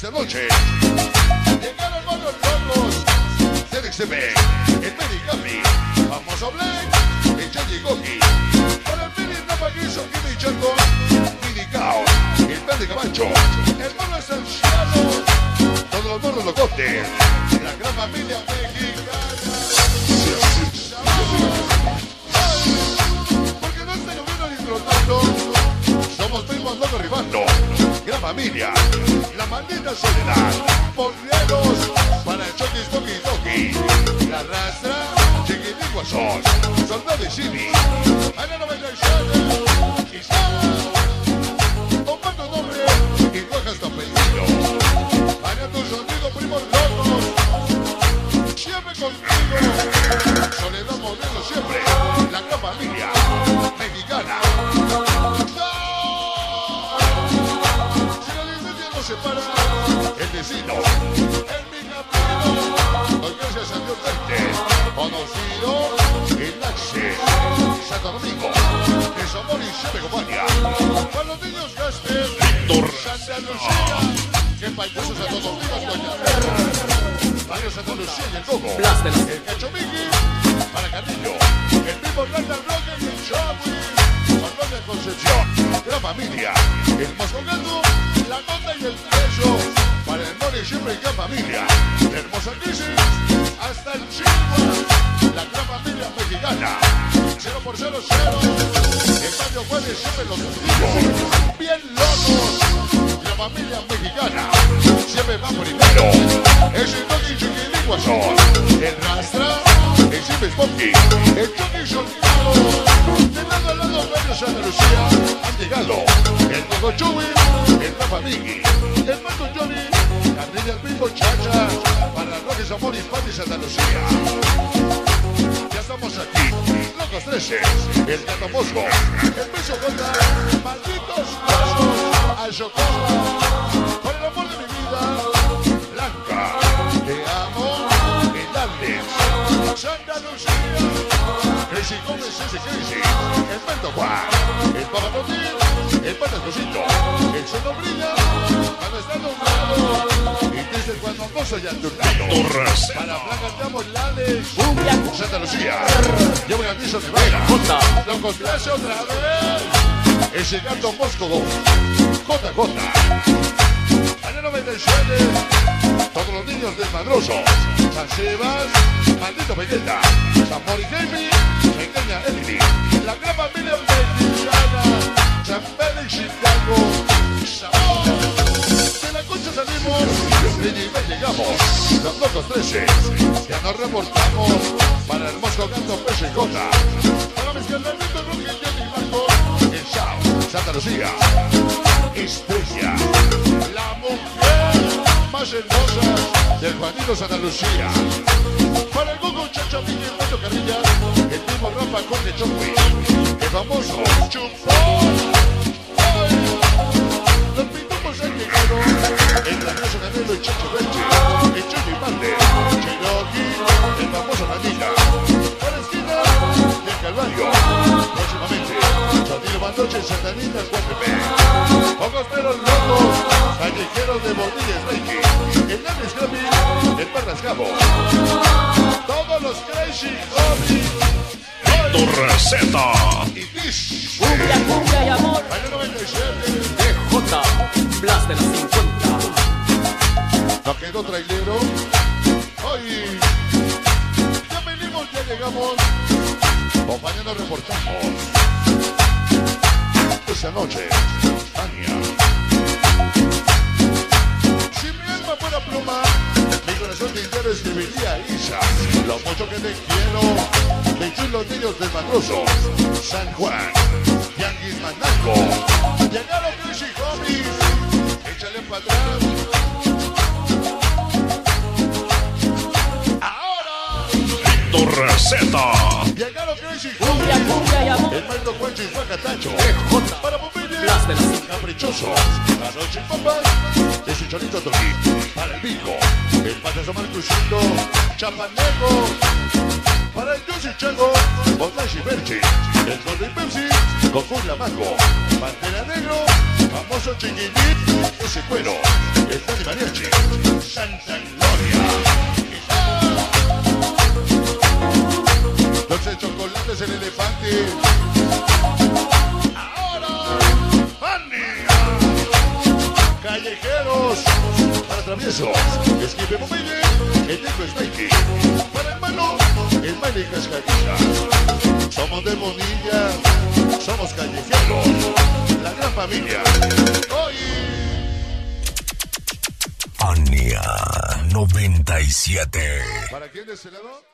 esta noche. Llegaron malos locos del XB, el Merigami, famoso Black, el Changi Goki, para el Mini Napaguizo, Kimi Chango, Mini Caos, el Verde Camacho, el Mono Esenciano, todos los monos locotes, la gran familia mexicana. Porque no se lo vino disfrutando, somos primos locos ribando, gran familia, la maldita soledad, porreros, para el Chokis Toki Toki, la rastra, Chiquitiguazos, Soldado y Cini, Ana 97, Isara, Omar tu nombre y cojas tu apellido, para tus amigos primos locos, siempre contigo, soledad modelo siempre, la gran familia mexicana. Separa el destino, el mi camino, hoy gracias a Dios verte, conocido el Laxe, Santo Domingo, de Zamor y siempre compañía, para los niños Gasper, Santa Lucía, que payasos a todos vivas, Doña Vera, para Santa Lucía y el Coco, el Cachomiki, para Carrillo, el mismo Randa Roque y el Chawi, para de Concepción, la familia, el Moscogato, la nota y el peso, para el Mori siempre y gran familia, la hermosa crisis, hasta el Chihuahua, la gran familia mexicana, 0x00, el barrio jueves siempre los testigos, bien locos, la familia mexicana, siempre va primero, es el Toki Chiquiliguazón, el Rastra, el Siempre Spocky, el Toki Soltado, de lado a lado Radio Santa Lucía, han llegado, el Coco Chuy, el Rafa Miki, el Marco Johnny, Carrilla el mismo Chacha, para Roque Zamor y Pati Santa Lucía. Ya estamos aquí, Locos 13, el Gato Mosco, el Peso Gota, malditos pasos, al Chocoba, por el amor de mi vida, Blanca, te amo, el Andes, Santa Lucía, Crazy Gómez, ese Crazy, el Pento Juan, el Papatotín, el Patascosito, el Sono Brilla, cuando está nombrado, y desde cuando no soy alturnado, para Blanca estamos Lales, Santa Lucía, yo voy a piso de Vera, lo encontrase otra vez, ese Gato Mosco 2, JJ, Año 97, todos los niños desmadrosos, San Sebas, Maldito Vegeta, San Mori Jamie, Pequeña Emily, la gran familia mexicana, San Félix Chicago, Sabor, de la concha salimos, de nivel llegamos, los Locos 13, ya nos reportamos, para el Mosco Gato Peso y Jota, para mis carnalitos Roque y Johnny Blanco, el Sao, Santa Lucía, Estrella, la mujer más hermosa del Juanito Santa Lucía, para el Gogo Chacha Miguel Beto Carrilla, el mismo Rafa Jorge Chompi, el famoso Chupón, los pitufos han llegado, el grandioso Canelo y Chacho Belche, el Chucky Mande, Cherokee, el famoso Manita, para la esquina del Calvario, próximamente, Sonido Mandoche, Santanita, 4P, Pocos Peros Locos, Callejeros de Bordillas Reiki, el Nanes Gaby, el Parras Cabo, todos los Crazy Hobby, Tu receta. y Dish, Cumbia y amor. Año 97, DJ Blas de la 50. no quedó trailero, hoy, ya venimos, ya llegamos, compañeros reportamos, esa noche, Tania, si mi alma fuera pluma, mi corazón de entero escribiría Isa, lo mucho que te quiero, 21 niños desmadrosos, San Juan, Yanguis Mandango, llegaron Crazy Hobbies, échale para atrás. Ahora, Tu receta. llegaron Crazy Cumbia y Hobbies, amor. el Maestro Juancho y Juan Catacho, DJ para Popeye, Blas de la 50. Caprichoso, la noche y papas, de Chicharito Toquín, para el Pico, el Patas Marcusito, Chapaneco, para el Yoshi Chango, Botlash y Berchi, el Gordo y Pepsi, Goku Lamaco, Pantera Negro, famoso Chiquilín, ese cuero, el Dani Mariachi, Santa Gloria. Dulce chocolates, el elefante. Ahora, Fania. Callejeros, para traviesos, Esquive Mobile, el negro Spikey. Para el malo, el baile cascarilla. Somos de Bonilla, somos callejeros, la gran familia. Hoy. Fania 97. ¿Para quién de ese lado?